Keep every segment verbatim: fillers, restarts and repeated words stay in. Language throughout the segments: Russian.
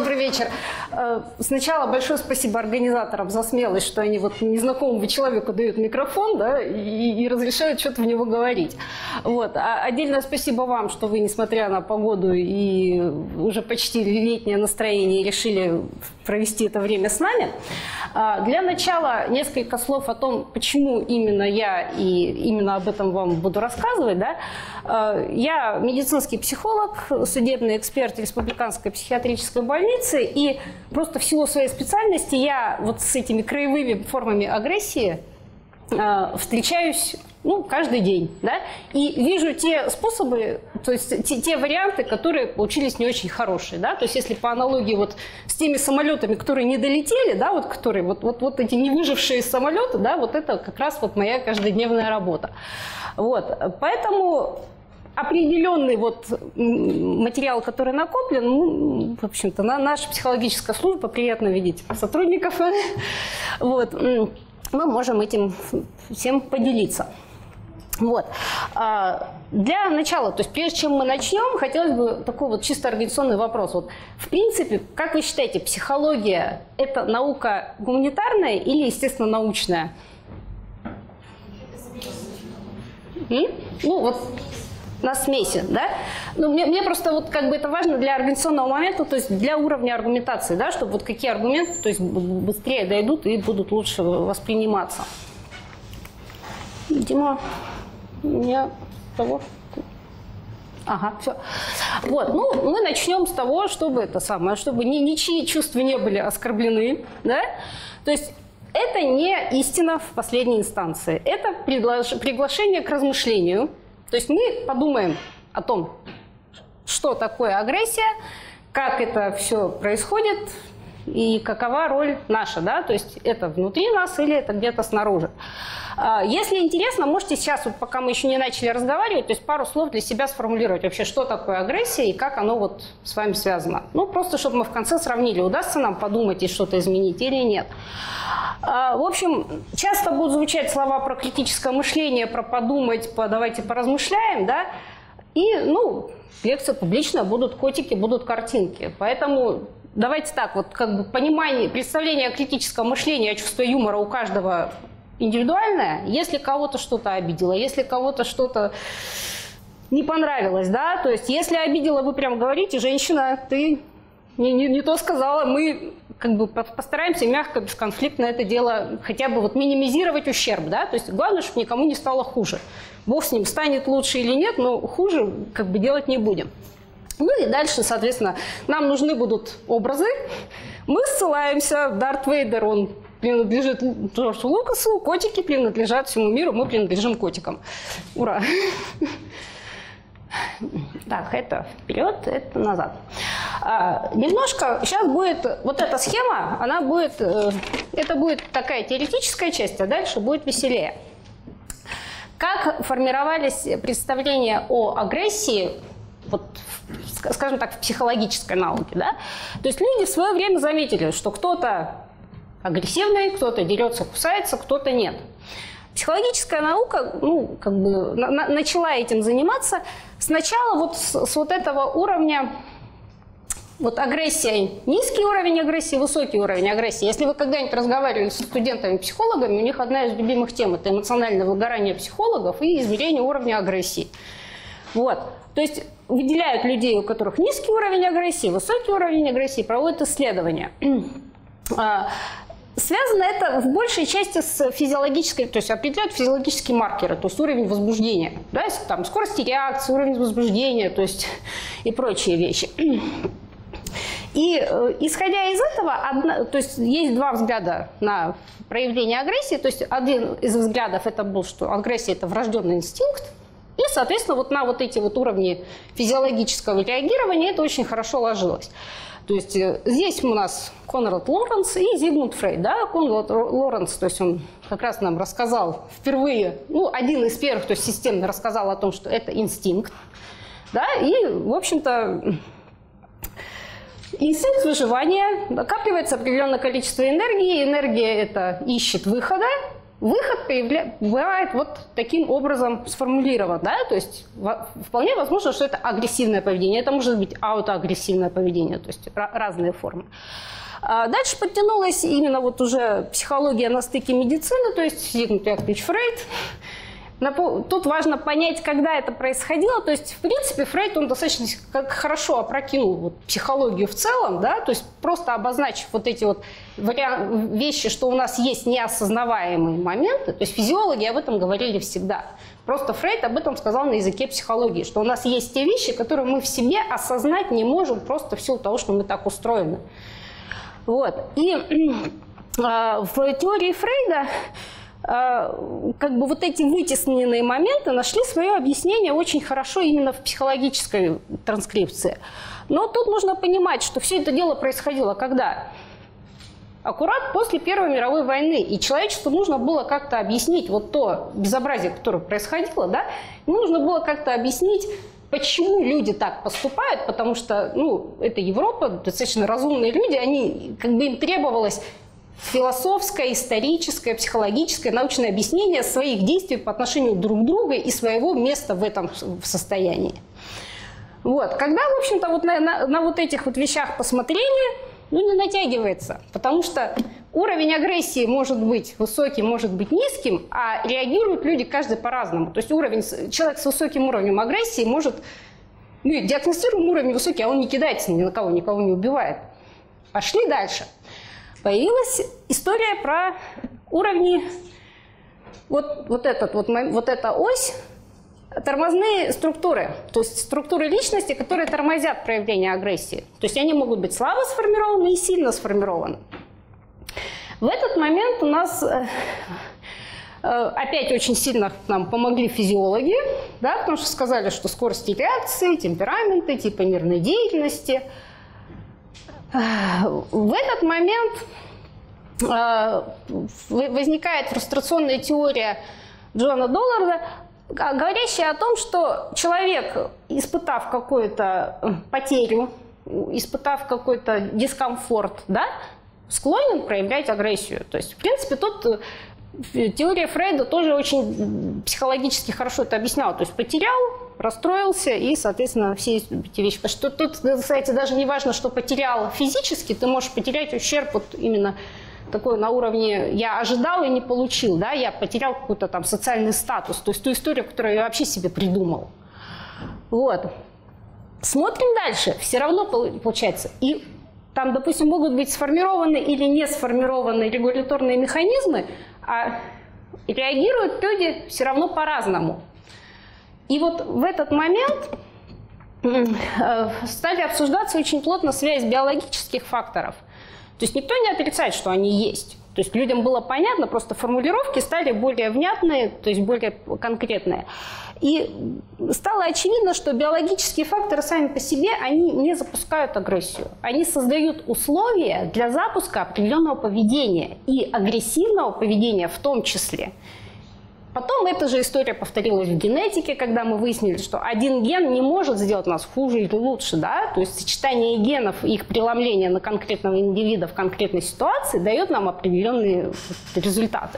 Добрый вечер. Сначала большое спасибо организаторам за смелость, что они вот незнакомому человеку дают микрофон, да, и, и разрешают что-то в него говорить. Вот. А отдельное спасибо вам, что вы, несмотря на погоду и уже почти летнее настроение, решили провести это время с нами. Для начала несколько слов о том, почему именно я и именно об этом вам буду рассказывать. Да. Я медицинский психолог, судебный эксперт Республиканской психиатрической больницы, и просто в силу своей специальности я вот с этими краевыми формами агрессии э, встречаюсь ну, каждый день, да, и вижу те способы, то есть те, те варианты, которые получились не очень хорошие, да, то есть если по аналогии вот с теми самолетами, которые не долетели, да, вот которые вот, вот, вот эти не выжившие самолеты, да, вот это как раз вот моя каждодневная работа, вот, поэтому определенный вот материал, который накоплен, ну, в общем-то, на наша психологическая служба, приятно видеть сотрудников, вот, мы можем этим всем поделиться. Вот. Для начала, то есть прежде чем мы начнем, хотелось бы такой вот чисто организационный вопрос. Вот, в принципе, как вы считаете, психология – это наука гуманитарная или, естественно, научная? М? Ну, вот на смеси, да? Ну, мне, мне просто вот как бы это важно для организационного момента, то есть для уровня аргументации, да, чтобы вот какие аргументы, то есть быстрее дойдут и будут лучше восприниматься. Дима, у меня того... Ага, все. Вот, ну, мы начнем с того, чтобы это самое, чтобы ни, ничьи чувства не были оскорблены, да? То есть это не истина в последней инстанции, это приглаш... приглашение к размышлению. То есть мы подумаем о том, что такое агрессия, как это все происходит и какова роль наша, да, то есть это внутри нас или это где-то снаружи. Если интересно, можете сейчас, вот пока мы еще не начали разговаривать, то есть пару слов для себя сформулировать вообще, что такое агрессия и как оно вот с вами связано. Ну, просто чтобы мы в конце сравнили, удастся нам подумать и что-то изменить или нет. В общем, часто будут звучать слова про критическое мышление, про подумать, по, давайте поразмышляем, да, и, ну, лекция публичная, будут котики, будут картинки. Поэтому давайте так, вот как бы понимание, представление о критическом мышлении, о чувстве юмора у каждого индивидуальное. Если кого-то что-то обидело, если кого-то что-то не понравилось, да, то есть если обидела, вы прям говорите, женщина, ты не, не, не то сказала, мы как бы постараемся мягко, бесконфликтно это дело хотя бы вот минимизировать ущерб, да, то есть главное, чтобы никому не стало хуже. Бог с ним, станет лучше или нет, но хуже как бы делать не будем. Ну и дальше, соответственно, нам нужны будут образы. Мы ссылаемся, Дарт Вейдер, он принадлежит Джорджу Лукасу, котики принадлежат всему миру, мы принадлежим котикам. Ура! Так, это вперед, это назад. А, немножко, сейчас будет, вот эта схема, она будет, это будет такая теоретическая часть, а дальше будет веселее. Как формировались представления о агрессии, вот, скажем так, в психологической науке, да? То есть люди в свое время заметили, что кто-то агрессивный, кто-то дерется, кусается, кто-то нет. Психологическая наука, ну, как бы на, на, начала этим заниматься сначала вот с, с вот этого уровня, вот агрессия, низкий уровень агрессии, высокий уровень агрессии. Если вы когда-нибудь разговаривали с студентами-психологами, у них одна из любимых тем – это эмоциональное выгорание психологов и измерение уровня агрессии. Вот. То есть выделяют людей, у которых низкий уровень агрессии, высокий уровень агрессии, проводят исследования. Связано это в большей части с физиологической, то есть определяют физиологические маркеры, то есть уровень возбуждения, да, там, скорости реакции, уровень возбуждения, то есть и прочие вещи. И э, исходя из этого, одна, то есть есть два взгляда на проявление агрессии, то есть один из взглядов это был, что агрессия – это врожденный инстинкт, и, соответственно, вот на вот эти вот уровни физиологического реагирования это очень хорошо ложилось. То есть здесь у нас Конрад Лоренц и Зигмунд Фрейд. Да? Конрад Лоренц, то есть он как раз нам рассказал впервые, ну, один из первых, то есть системно рассказал о том, что это инстинкт. Да? И, в общем-то, инстинкт выживания, накапливается определенное количество энергии, энергия это ищет выхода, выход появля... бывает вот таким образом сформулирован, да, то есть вполне возможно, что это агрессивное поведение, это может быть аутоагрессивное поведение, то есть разные формы. Дальше подтянулась именно вот уже психология на стыке медицины, то есть Зигмунд Яковлевич Фрейд. Тут важно понять, когда это происходило. То есть, в принципе, Фрейд, он достаточно хорошо опрокинул вот психологию в целом, да, то есть просто обозначив вот эти вот вещи, что у нас есть неосознаваемые моменты. То есть физиологи об этом говорили всегда. Просто Фрейд об этом сказал на языке психологии, что у нас есть те вещи, которые мы в себе осознать не можем просто в силу того, что мы так устроены. Вот. И э, в теории Фрейда как бы вот эти вытесненные моменты нашли свое объяснение очень хорошо именно в психологической транскрипции. Но тут нужно понимать, что все это дело происходило когда? Аккурат после Первой мировой войны. И человечеству нужно было как-то объяснить вот то безобразие, которое происходило, да? Ему нужно было как-то объяснить, почему люди так поступают, потому что, ну, это Европа, достаточно разумные люди, они, как бы им требовалось философское, историческое, психологическое, научное объяснение своих действий по отношению друг к другу и своего места в этом состоянии. Вот. Когда, в общем-то, вот на, на, на вот этих вот вещах посмотрели, ну, не натягивается, потому что уровень агрессии может быть высоким, может быть низким, а реагируют люди каждый по-разному. То есть уровень, человек с высоким уровнем агрессии может, ну, диагностируем уровень высокий, а он не кидается ни на кого, никого не убивает. Пошли дальше. Появилась история про уровни, вот, вот, этот, вот, вот эта ось, тормозные структуры, то есть структуры личности, которые тормозят проявление агрессии. То есть они могут быть слабо сформированы и сильно сформированы. В этот момент у нас опять очень сильно нам помогли физиологи, да, потому что сказали, что скорости реакции, темпераменты, типы нервной деятельности. В этот момент возникает фрустрационная теория Джона Долларда, говорящая о том, что человек, испытав какую-то потерю, испытав какой-то дискомфорт, да, склонен проявлять агрессию. То есть, в принципе, тут теория Фрейда тоже очень психологически хорошо это объясняла. То есть потерял, расстроился и, соответственно, все эти вещи. Потому что тут, кстати, даже не важно, что потерял физически, ты можешь потерять ущерб вот именно такой на уровне «я ожидал и не получил», да, я потерял какой-то там социальный статус, то есть ту историю, которую я вообще себе придумал. Вот. Смотрим дальше. Все равно получается. И там, допустим, могут быть сформированы или не сформированы регуляторные механизмы, а реагируют люди все равно по-разному. И вот в этот момент стали обсуждаться очень плотно связь биологических факторов. То есть никто не отрицает, что они есть. То есть людям было понятно, просто формулировки стали более внятные, то есть более конкретные. И стало очевидно, что биологические факторы сами по себе, они не запускают агрессию. Они создают условия для запуска определенного поведения и агрессивного поведения в том числе. Потом эта же история повторилась в генетике, когда мы выяснили, что один ген не может сделать нас хуже или лучше. Да? То есть сочетание генов и их преломление на конкретного индивида в конкретной ситуации дает нам определенные результаты.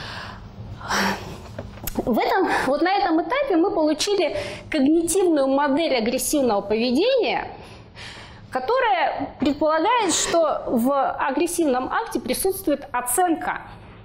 В этом, вот на этом этапе мы получили когнитивную модель агрессивного поведения, которая предполагает, что в агрессивном акте присутствует оценка.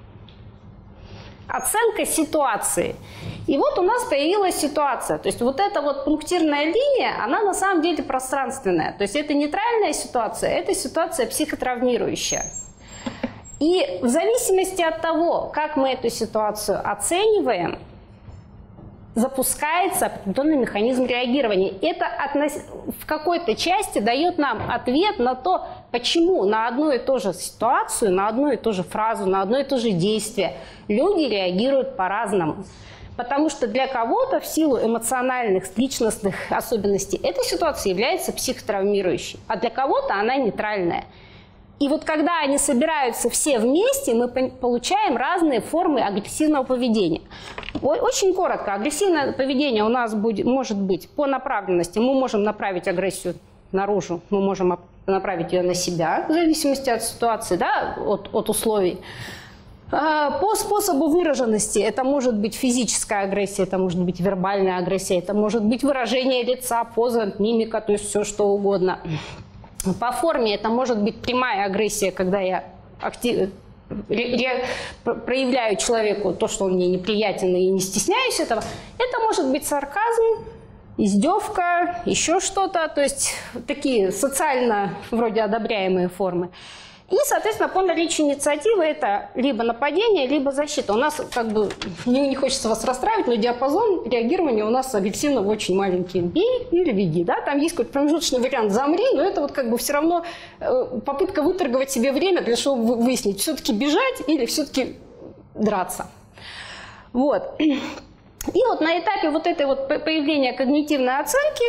Оценка ситуации. И вот у нас появилась ситуация. То есть вот эта вот пунктирная линия, она на самом деле пространственная. То есть это нейтральная ситуация, это ситуация психотравмирующая. И в зависимости от того, как мы эту ситуацию оцениваем, запускается определенный механизм реагирования. Это относ... в какой-то части дает нам ответ на то, почему на одну и ту же ситуацию, на одну и ту же фразу, на одно и то же действие люди реагируют по-разному. Потому что для кого-то в силу эмоциональных, личностных особенностей эта ситуация является психотравмирующей, а для кого-то она нейтральная. И вот когда они собираются все вместе, мы получаем разные формы агрессивного поведения. Очень коротко. Агрессивное поведение у нас будет, может быть по направленности. Мы можем направить агрессию наружу, мы можем направить ее на себя, в зависимости от ситуации, да, от, от условий. По способу выраженности это может быть физическая агрессия, это может быть вербальная агрессия, это может быть выражение лица, поза, мимика, то есть все что угодно. По форме это может быть прямая агрессия, когда я актив... я проявляю человеку то, что он мне неприятен, и не стесняюсь этого. Это может быть сарказм, издевка, еще что-то, то есть такие социально вроде одобряемые формы. И, соответственно, по наличию инициативы это либо нападение, либо защита. У нас, как бы, не, не хочется вас расстраивать, но диапазон реагирования у нас агрессивно очень маленький. Бей или беги, да? Там есть какой-то промежуточный вариант «замри», но это вот как бы все равно попытка выторговать себе время для того, чтобы выяснить, все-таки бежать или все-таки драться. Вот. И вот на этапе вот этой вот появления когнитивной оценки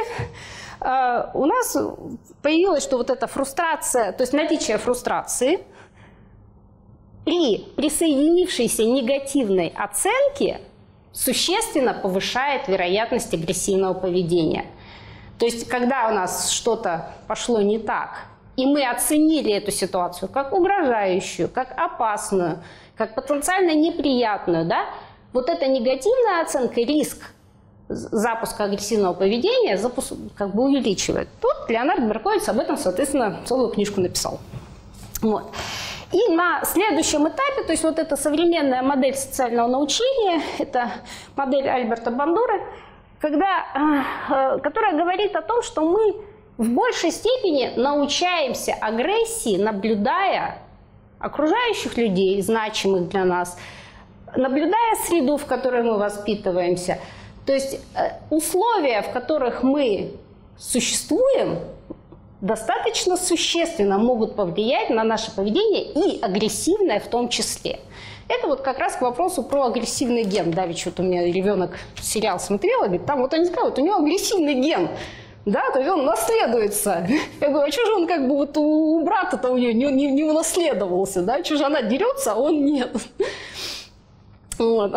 у нас появилось, что вот эта фрустрация, то есть наличие фрустрации при присоединившейся негативной оценке существенно повышает вероятность агрессивного поведения. То есть когда у нас что-то пошло не так, и мы оценили эту ситуацию как угрожающую, как опасную, как потенциально неприятную, да, вот эта негативная оценка, риск запуска агрессивного поведения запуск, как бы увеличивает. Тут Леонард Беркowitz об этом, соответственно, целую книжку написал. Вот. И на следующем этапе, то есть вот эта современная модель социального научения, это модель Альберта Бандуры, когда, которая говорит о том, что мы в большей степени научаемся агрессии, наблюдая окружающих людей, значимых для нас, наблюдая среду, в которой мы воспитываемся. То есть условия, в которых мы существуем, достаточно существенно могут повлиять на наше поведение, и агрессивное в том числе. Это вот как раз к вопросу про агрессивный ген. Да, ведь вот у меня ребенок сериал смотрел, и говорит, там вот они сказали, вот у него агрессивный ген. Да, то есть он наследуется. Я говорю, а что же он как бы вот у брата-то у нее не, не, не унаследовался, да? Что же она дерется, а он нет. Вот.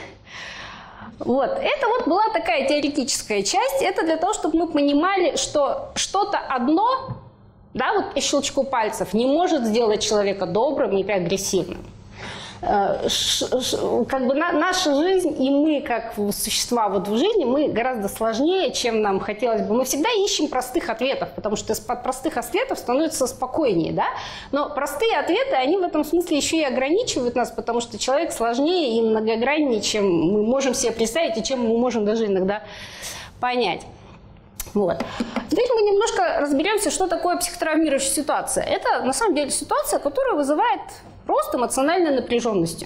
Вот. Это вот была такая теоретическая часть. Это для того, чтобы мы понимали, что что-то одно, да, вот по щелчку пальцев, не может сделать человека добрым или агрессивным. Как бы на, наша жизнь и мы, как существа вот в жизни, мы гораздо сложнее, чем нам хотелось бы. Мы всегда ищем простых ответов, потому что из-под простых ответов становится спокойнее, да? Но простые ответы, они в этом смысле еще и ограничивают нас, потому что человек сложнее и многограннее, чем мы можем себе представить и чем мы можем даже иногда понять. Вот. Теперь мы немножко разберемся, что такое психотравмирующая ситуация. Это на самом деле ситуация, которая вызывает рост эмоциональной напряженности.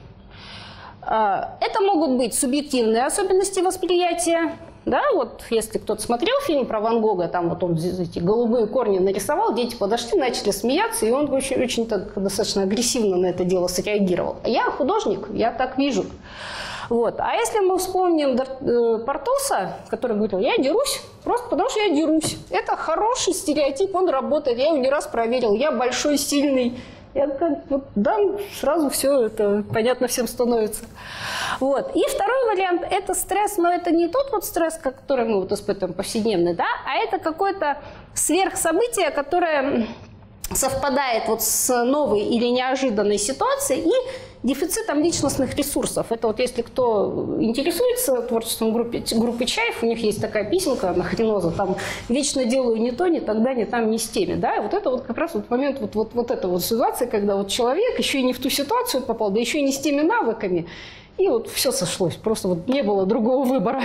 Это могут быть субъективные особенности восприятия. Да, вот если кто-то смотрел фильм про Ван Гога, там вот он эти голубые корни нарисовал, дети подошли, начали смеяться, и он очень, очень так достаточно агрессивно на это дело среагировал. Я художник, я так вижу. Вот. А если мы вспомним Портоса, который говорил, я дерусь, просто потому что я дерусь. Это хороший стереотип, он работает, я его не раз проверил, я большой, сильный. Я как вот дам, сразу все это понятно всем становится. Вот. И второй вариант – это стресс, но это не тот вот стресс, который мы вот испытываем повседневный, да, а это какое-то сверхсобытие, которое совпадает вот с новой или неожиданной ситуацией и дефицитом личностных ресурсов. Это вот если кто интересуется творчеством группы, группы Чайф, у них есть такая песенка «Нахреноза», там «Вечно делаю не то, не тогда, не там, не с теми». Да? И вот это вот как раз вот момент вот, вот, вот этой вот ситуации, когда вот человек еще и не в ту ситуацию попал, да еще и не с теми навыками. И вот все сошлось, просто вот не было другого выбора.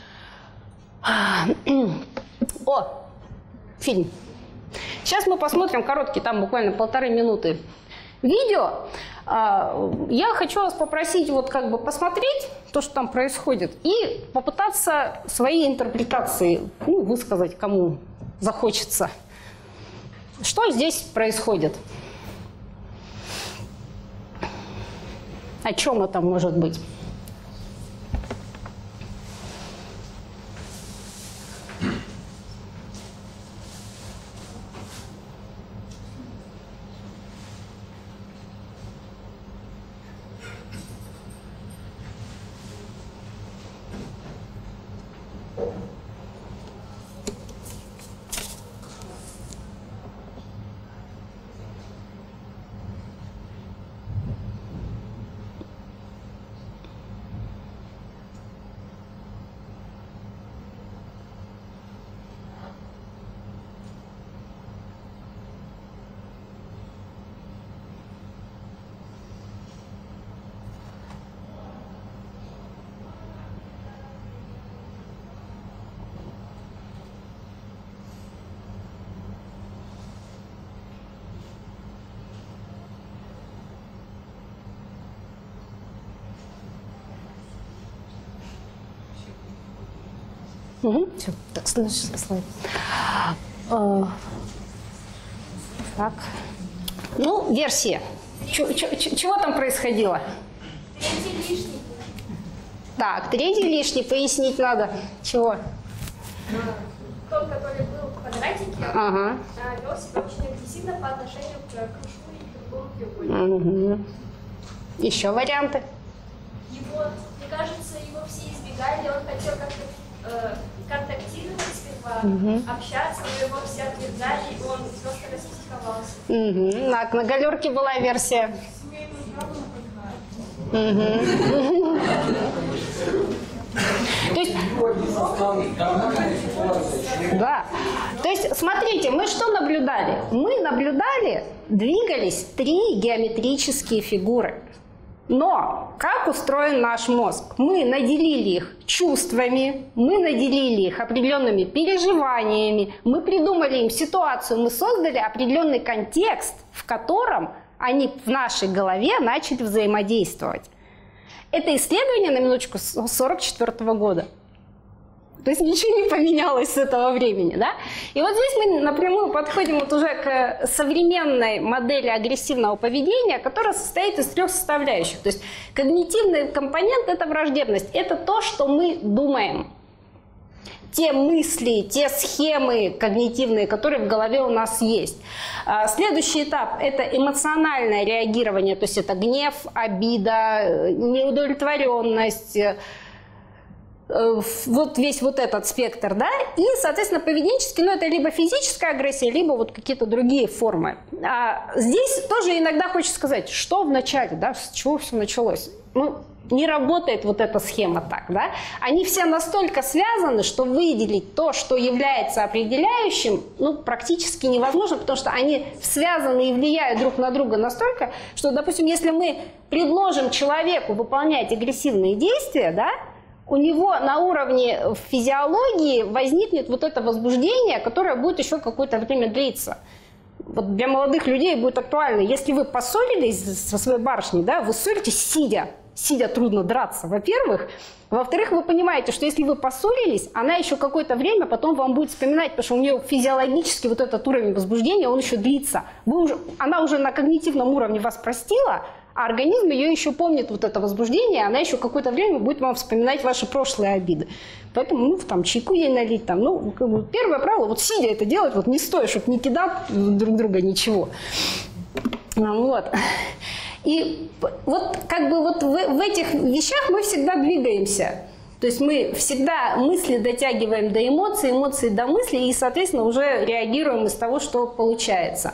О, фильм. Сейчас мы посмотрим короткий, там буквально полторы минуты видео. Я хочу вас попросить вот как бы посмотреть то, что там происходит, и попытаться свои интерпретации, ну, высказать, кому захочется. Что здесь происходит? О чем это может быть? Угу. Все, так, следующий слайд. А, так. Ну, версия. Ч- ч- ч- чего там происходило? Третий лишний. Так, третий лишний, пояснить надо. Чего? Тот, который был в квадратике, Ага. вел себя очень агрессивно по отношению к кружку и к другому треугольнику. Угу. Еще варианты? Его, мне кажется, его все избегали, он хотел как-то э, контактировать сперва, угу. общаться, но его все отвергали, и он просто распсиховался. Угу. На, на галерке была версия. Угу. То есть, да. То есть, смотрите, мы что наблюдали? Мы наблюдали, двигались три геометрические фигуры. Но как устроен наш мозг? Мы наделили их чувствами, мы наделили их определенными переживаниями, мы придумали им ситуацию, мы создали определенный контекст, в котором они в нашей голове начали взаимодействовать. Это исследование, на минуточку, с сорок четвёртого года. То есть ничего не поменялось с этого времени, да? И вот здесь мы напрямую подходим вот уже к современной модели агрессивного поведения, которая состоит из трех составляющих. То есть когнитивный компонент – это враждебность, это то, что мы думаем. Те мысли, те схемы когнитивные, которые в голове у нас есть. Следующий этап – это эмоциональное реагирование, то есть это гнев, обида, неудовлетворенность, вот весь вот этот спектр, да, и, соответственно, поведенческий, ну, это либо физическая агрессия, либо вот какие-то другие формы. А здесь тоже иногда хочется сказать, что в начале, да, с чего все началось. Ну, не работает вот эта схема так, да. Они все настолько связаны, что выделить то, что является определяющим, ну, практически невозможно, потому что они связаны и влияют друг на друга настолько, что, допустим, если мы предложим человеку выполнять агрессивные действия, да, у него на уровне физиологии возникнет вот это возбуждение, которое будет еще какое-то время длиться. Вот для молодых людей будет актуально. Если вы поссорились со своей барышней, да, вы ссоритесь сидя. Сидя трудно драться, во-первых. Во-вторых, вы понимаете, что если вы поссорились, она еще какое-то время потом вам будет вспоминать, потому что у нее физиологически вот этот уровень возбуждения, он еще длится. Вы уже, она уже на когнитивном уровне вас простила, а организм ее еще помнит вот это возбуждение, она еще какое-то время будет вам вспоминать ваши прошлые обиды. Поэтому, ну, там, чайку ей налить, там, ну, как бы, первое правило, вот сидя это делать, вот не стоит, чтобы не кидать друг друга ничего. Вот. И вот как бы вот в, в этих вещах мы всегда двигаемся. То есть мы всегда мысли дотягиваем до эмоций, эмоции до мыслей и, соответственно, уже реагируем из того, что получается.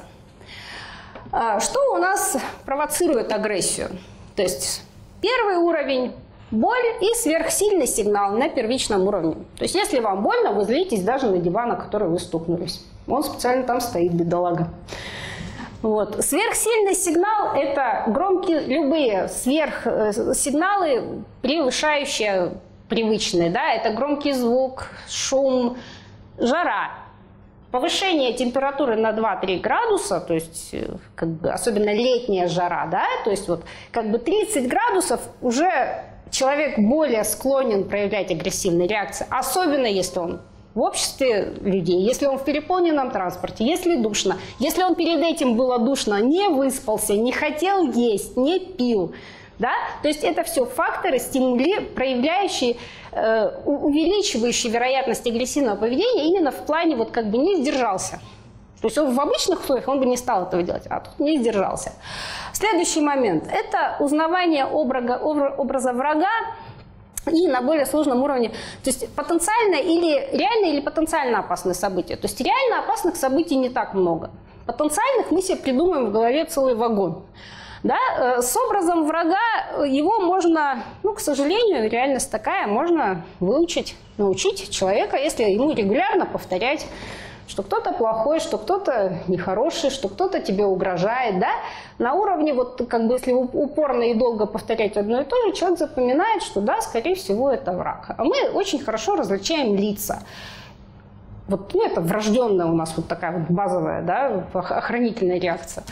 Что у нас провоцирует агрессию? То есть первый уровень – боль и сверхсильный сигнал на первичном уровне. То есть если вам больно, вы злитесь даже на диван, на который вы стукнулись. Он специально там стоит, бедолага. Вот. Сверхсильный сигнал – это громкие, любые сверхсигналы, превышающие привычные. Да? Это громкий звук, шум, жара. Повышение температуры на два-три градуса, то есть как бы, особенно летняя жара, да? То есть вот, как бы тридцать градусов уже человек более склонен проявлять агрессивные реакции, особенно если он в обществе людей, если он в переполненном транспорте, если душно, если он перед этим было душно, не выспался, не хотел есть, не пил. Да? То есть это все факторы, стимули, проявляющие, э, увеличивающие вероятность агрессивного поведения именно в плане вот как бы не сдержался. То есть он в обычных условиях он бы не стал этого делать, а тут не сдержался. Следующий момент – это узнавание образа, образа врага и на более сложном уровне, то есть потенциально или реально или потенциально опасные события. То есть реально опасных событий не так много. Потенциальных мы себе придумаем в голове целый вагон. Да? С образом врага его можно, ну, к сожалению, реальность такая, можно выучить, научить человека, если ему регулярно повторять, что кто-то плохой, что кто-то нехороший, что кто-то тебе угрожает, да? На уровне, вот, как бы, если упорно и долго повторять одно и то же, человек запоминает, что, да, скорее всего, это враг. А мы очень хорошо различаем лица. Вот, ну, это врожденная у нас вот такая вот базовая, да, охранительная реакция.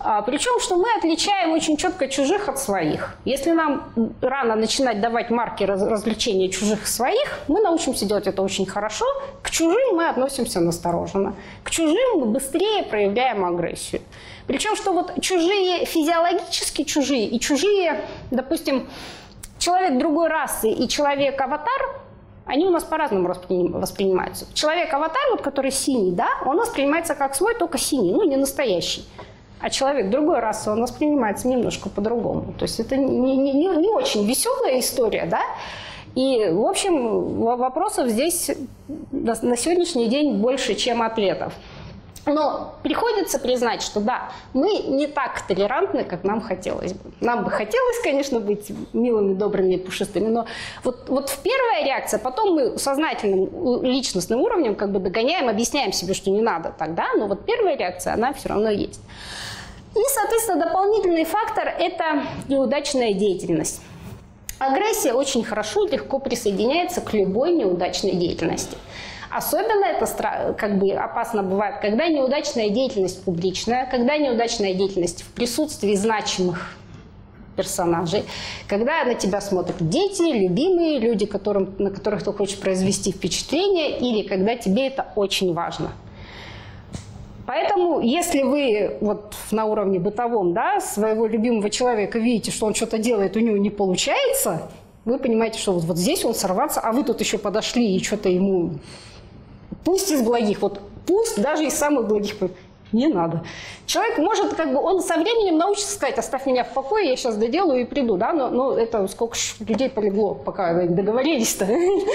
А, причем, что мы отличаем очень четко чужих от своих. Если нам рано начинать давать марки раз, различения чужих и своих, мы научимся делать это очень хорошо. К чужим мы относимся настороженно. К чужим мы быстрее проявляем агрессию. Причем, что вот чужие, физиологически чужие и чужие, допустим, человек другой расы и человек-аватар, они у нас по-разному воспринимаются. Человек-аватар, вот, который синий, да, он воспринимается как свой, только синий, ну, не настоящий. А человек другой расы, он воспринимается немножко по-другому. То есть это не, не, не очень веселая история, да. И, в общем, вопросов здесь на сегодняшний день больше, чем ответов. Но приходится признать, что да, мы не так толерантны, как нам хотелось бы. Нам бы хотелось, конечно, быть милыми, добрыми и пушистыми, но вот, вот в первая реакция, потом мы сознательным личностным уровнем как бы догоняем, объясняем себе, что не надо тогда, но вот первая реакция, она все равно есть. И, соответственно, дополнительный фактор – это неудачная деятельность. Агрессия очень хорошо и легко присоединяется к любой неудачной деятельности. Особенно это как бы опасно бывает, когда неудачная деятельность публичная, когда неудачная деятельность в присутствии значимых персонажей, когда на тебя смотрят дети, любимые люди, которым, на которых ты хочешь произвести впечатление, или когда тебе это очень важно. Поэтому, если вы вот на уровне бытовом, да, своего любимого человека видите, что он что-то делает, у него не получается, вы понимаете, что вот, вот здесь он сорваться, а вы тут еще подошли и что-то ему... Пусть из благих, вот пусть даже из самых благих, не надо. Человек может, как бы, он со временем научится сказать, оставь меня в покое, я сейчас доделаю и приду, да, но, но это сколько ж людей полегло, пока договорились-то.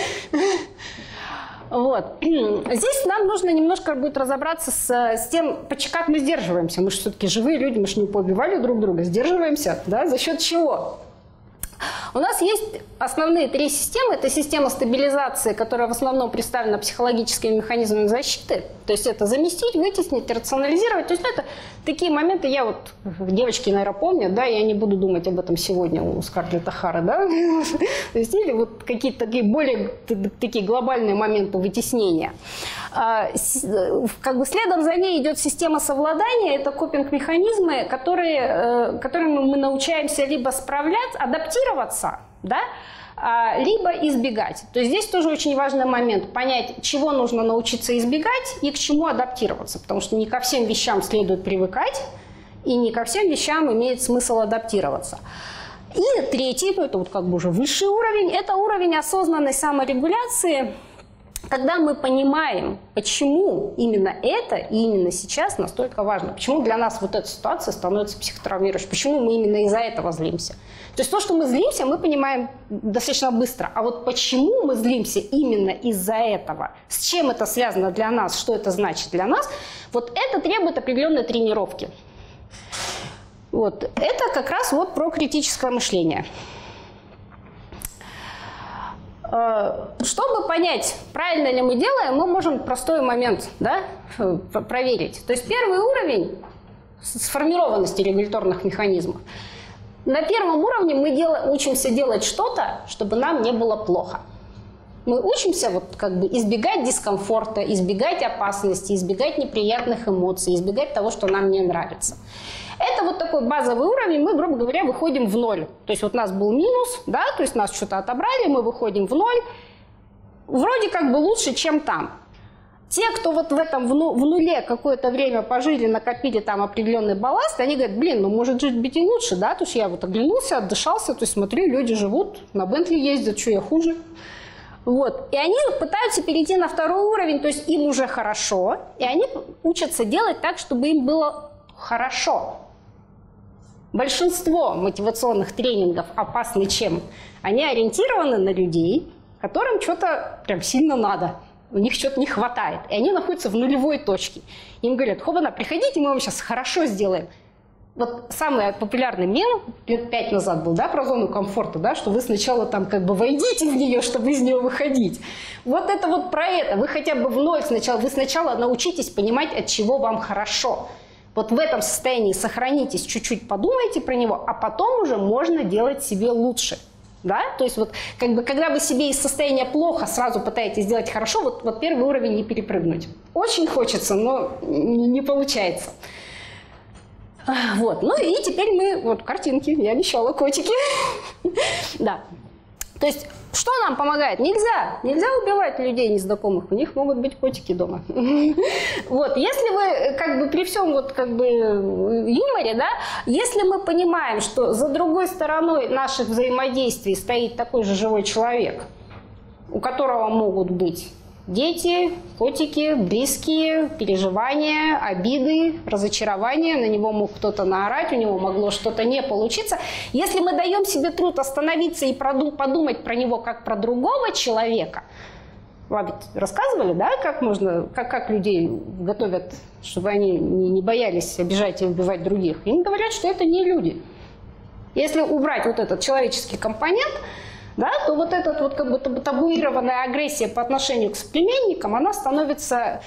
Вот. Здесь нам нужно немножко будет разобраться с, с тем, как мы сдерживаемся. Мы же все-таки живые люди, мы же не поубивали друг друга, сдерживаемся, да, за счет чего? У нас есть основные три системы. Это система стабилизации, которая в основном представлена психологическими механизмами защиты. То есть это заместить, вытеснить, рационализировать. То есть это такие моменты, я вот, девочки, наверное, помнят, да, я не буду думать об этом сегодня у Скарлетт О'Хары, да. То есть или вот какие-то такие более такие глобальные моменты вытеснения. Как бы следом за ней идет система совладания. Это копинг-механизмы, которые, которыми мы научаемся либо справляться, адаптироваться, да, либо избегать. То есть здесь тоже очень важный момент понять, чего нужно научиться избегать и к чему адаптироваться, потому что не ко всем вещам следует привыкать, и не ко всем вещам имеет смысл адаптироваться. И третий, ну это вот как бы уже высший уровень, это уровень осознанной саморегуляции, когда мы понимаем, почему именно это и именно сейчас настолько важно, почему для нас вот эта ситуация становится психотравмирующей, почему мы именно из-за этого злимся. То есть то, что мы злимся, мы понимаем достаточно быстро. А вот почему мы злимся именно из-за этого, с чем это связано для нас, что это значит для нас, вот это требует определенной тренировки. Вот. Это как раз вот про критическое мышление. Чтобы понять, правильно ли мы делаем, мы можем простой момент, да, проверить. То есть первый уровень сформированности регуляторных механизмов. На первом уровне мы дел... учимся делать что-то, чтобы нам не было плохо. Мы учимся вот как бы избегать дискомфорта, избегать опасности, избегать неприятных эмоций, избегать того, что нам не нравится. Это вот такой базовый уровень, мы, грубо говоря, выходим в ноль. То есть вот у нас был минус, да, то есть нас что-то отобрали, мы выходим в ноль. Вроде как бы лучше, чем там. Те, кто вот в этом в нуле какое-то время пожили, накопили там определенный балласт, они говорят, блин, ну может жить быть и лучше, да, то есть я вот оглянулся, отдышался, то есть смотрю, люди живут, на Бентли ездят, что я хуже. Вот. И они пытаются перейти на второй уровень, то есть им уже хорошо, и они учатся делать так, чтобы им было хорошо. Большинство мотивационных тренингов опасны чем? Они ориентированы на людей, которым что-то прям сильно надо. У них что-то не хватает. И они находятся в нулевой точке. Им говорят, хобана, приходите, мы вам сейчас хорошо сделаем. Вот самый популярный мем лет пять назад был, да, про зону комфорта, да, что вы сначала там как бы войдите в нее, чтобы из нее выходить. Вот это вот про это. Вы хотя бы в ноль сначала, вы сначала научитесь понимать, от чего вам хорошо. Вот в этом состоянии сохранитесь, чуть-чуть подумайте про него, а потом уже можно делать себе лучше. Да? То есть вот как бы, когда вы себе из состояния плохо сразу пытаетесь сделать хорошо, вот, вот первый уровень не перепрыгнуть. Очень хочется, но не получается. Вот. Ну и теперь мы... Вот картинки, я обещала, котики. Да. То есть, что нам помогает? Нельзя. Нельзя убивать людей незнакомых. У них могут быть котики дома. Вот. Если вы, как бы, при всем вот, как бы, юморе, да, если мы понимаем, что за другой стороной наших взаимодействий стоит такой же живой человек, у которого могут быть дети, котики, близкие, переживания, обиды, разочарования, на него мог кто-то наорать, у него могло что-то не получиться. Если мы даем себе труд остановиться и подумать про него как про другого человека, вам ведь рассказывали, да, как можно, как, как людей готовят, чтобы они не, не боялись обижать и убивать других. Им говорят, что это не люди. Если убрать вот этот человеческий компонент, да, то вот эта вот как бы табуированная агрессия по отношению к соплеменникам, она становится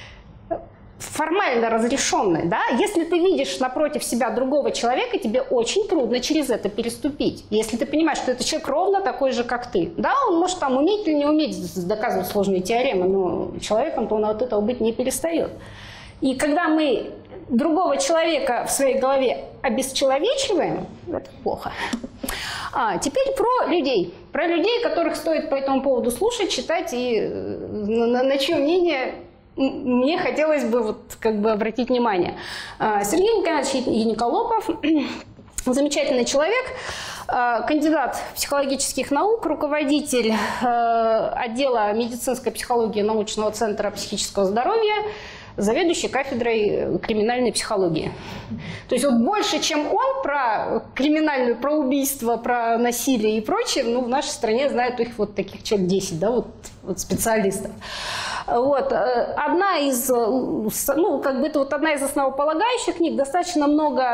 формально разрешенной. Да? Если ты видишь напротив себя другого человека, тебе очень трудно через это переступить. Если ты понимаешь, что этот человек ровно такой же, как ты. Да, он может там уметь или не уметь доказывать сложные теоремы, но человеком-то он от этого быть не перестает. И когда мы другого человека в своей голове обесчеловечиваем, это плохо. А теперь про людей. Про людей, которых стоит по этому поводу слушать, читать и на, на чье мнение мне хотелось бы вот как бы обратить внимание. Сергей Николаевич Яниколопов, замечательный человек, кандидат психологических наук, руководитель отдела медицинской психологии научного центра психического здоровья, заведующий кафедрой криминальной психологии. То есть вот больше, чем он про криминальную, про убийство, про насилие и прочее, ну, в нашей стране знают их вот таких человек десять, да, вот, вот специалистов. Вот. Одна из, ну, как бы это вот одна из основополагающих книг, достаточно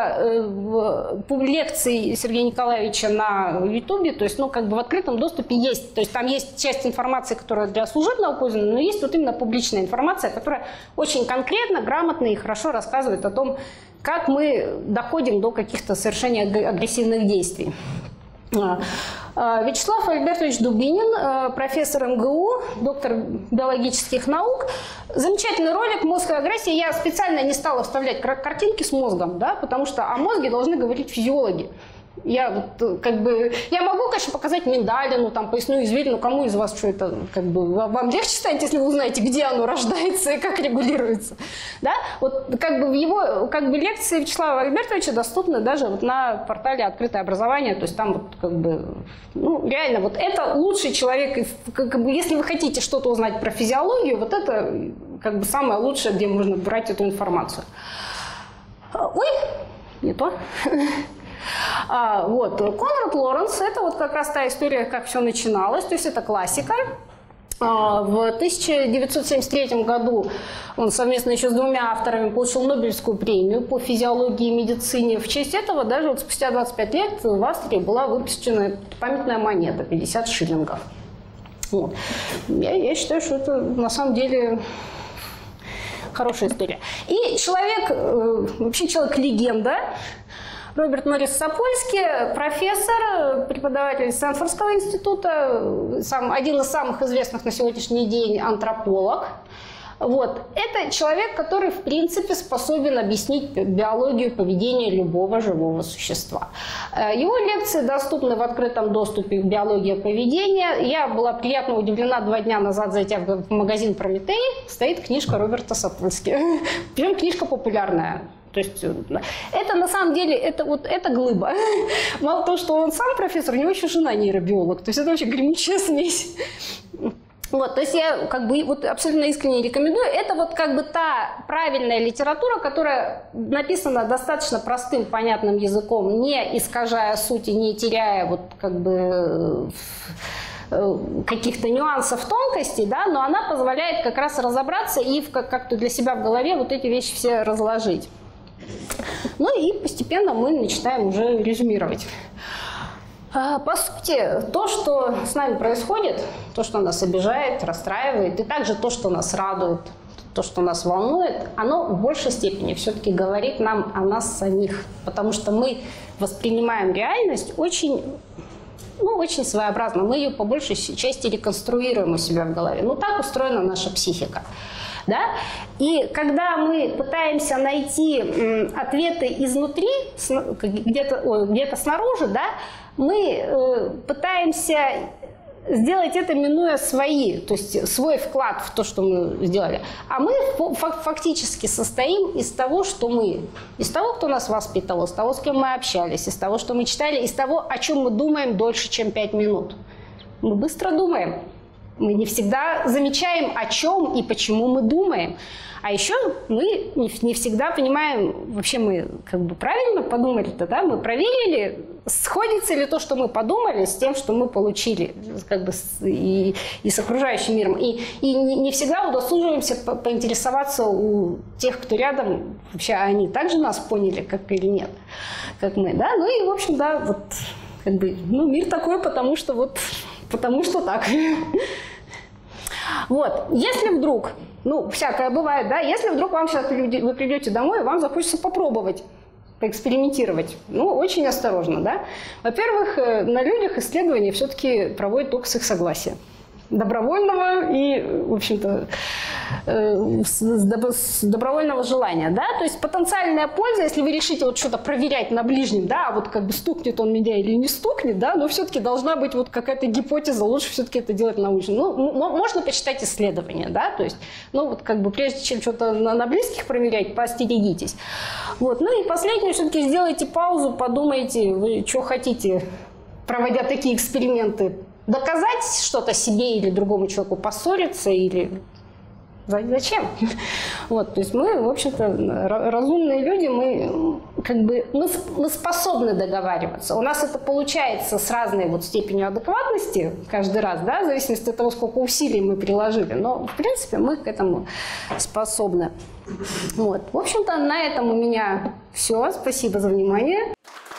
много лекций Сергея Николаевича на Ютубе, то есть, ну, как бы в открытом доступе есть, то есть там есть часть информации, которая для служебного пользования, но есть вот именно публичная информация, которая очень конкретно, грамотно и хорошо рассказывает о том, как мы доходим до каких-то совершения агрессивных действий. Вячеслав Альбертович Дубинин, профессор эм гэ у, доктор биологических наук. Замечательный ролик «Мозг и агрессия». Я специально не стала вставлять картинки с мозгом, да, потому что о мозге должны говорить физиологи. Я вот как бы, я могу, конечно, показать миндалину, там, поясную извилину, кому из вас что это, как бы, вам легче станет, если вы узнаете, где оно рождается и как регулируется, да? Вот как бы в его, как бы лекции Вячеслава Альбертовича доступны даже вот на портале «Открытое образование», то есть там вот как бы, ну, реально, вот это лучший человек, как бы, если вы хотите что-то узнать про физиологию, вот это как бы самое лучшее, где можно брать эту информацию. Ой, не то. А, вот, Конрад Лоренс, это вот как раз та история, как все начиналось, то есть это классика. А, в тысяча девятьсот семьдесят третьем году он совместно еще с двумя авторами получил Нобелевскую премию по физиологии и медицине. В честь этого даже вот спустя двадцать пять лет в Австрии была выпущена памятная монета пятьдесят шиллингов. Вот. Я, я считаю, что это на самом деле хорошая история. И человек, вообще человек-легенда, Роберт Моррис Сапольский, профессор, преподаватель Стэнфордского института, сам, один из самых известных на сегодняшний день антрополог. Вот. Это человек, который, в принципе, способен объяснить биологию поведения любого живого существа. Его лекции доступны в открытом доступе в «Биология поведения». Я была приятно удивлена два дня назад, зайдя в магазин «Прометей», стоит книжка Роберта Сапольски. Прям книжка популярная. То есть это на самом деле, это вот это глыба. Мало того, что он сам профессор, у него еще жена нейробиолог. То есть это вообще гремучая смесь. Вот, то есть я как бы вот абсолютно искренне рекомендую. Это вот как бы та правильная литература, которая написана достаточно простым, понятным языком, не искажая сути, не теряя вот как бы каких-то нюансов, тонкостей, да, но она позволяет как раз разобраться и как-то для себя в голове вот эти вещи все разложить. Ну и постепенно мы начинаем уже резюмировать. По сути, то, что с нами происходит, то, что нас обижает, расстраивает, и также то, что нас радует, то, что нас волнует, оно в большей степени все-таки говорит нам о нас самих, потому что мы воспринимаем реальность очень, ну, очень своеобразно. Мы ее по большей части реконструируем у себя в голове. Ну, так устроена наша психика. Да? И когда мы пытаемся найти ответы изнутри, где-то где-то снаружи, да, мы пытаемся сделать это, минуя свои, то есть свой вклад в то, что мы сделали. А мы фактически состоим из того, что мы, из того, кто нас воспитывал, из того, с кем мы общались, из того, что мы читали, из того, о чем мы думаем дольше, чем пять минут. Мы быстро думаем. Мы не всегда замечаем, о чем и почему мы думаем. А еще мы не всегда понимаем, вообще мы как бы правильно подумали-то, да? Мы проверили, сходится ли то, что мы подумали, с тем, что мы получили как бы и, и с окружающим миром. И, и не всегда удосуживаемся по поинтересоваться у тех, кто рядом, вообще они также нас поняли, как или нет, как мы, да? Ну и, в общем, да, вот как бы, ну, мир такой, потому что вот, потому что так. Вот, если вдруг, ну, всякое бывает, да, если вдруг вам сейчас люди, вы придете домой, и вам захочется попробовать, поэкспериментировать, ну, очень осторожно, да. Во-первых, на людях исследования все-таки проводят только с их согласия. Добровольного и, в общем-то, с добровольного желания, да, то есть потенциальная польза, если вы решите вот что-то проверять на ближнем, да, вот как бы стукнет он меня или не стукнет, да, но все-таки должна быть вот какая-то гипотеза, лучше все-таки это делать научно. Ну, можно почитать исследования, да, то есть, ну, вот как бы прежде чем что-то на, на близких проверять, поостерегитесь. Вот, ну и последнее, все-таки сделайте паузу, подумайте, вы что хотите, проводя такие эксперименты. Доказать что-то себе или другому человеку, поссориться или... Зачем? Вот, то есть мы, в общем-то, разумные люди, мы, как бы, мы, мы способны договариваться. У нас это получается с разной вот степенью адекватности каждый раз, да, в зависимости от того, сколько усилий мы приложили. Но, в принципе, мы к этому способны. Вот. В общем-то, на этом у меня все. Спасибо за внимание.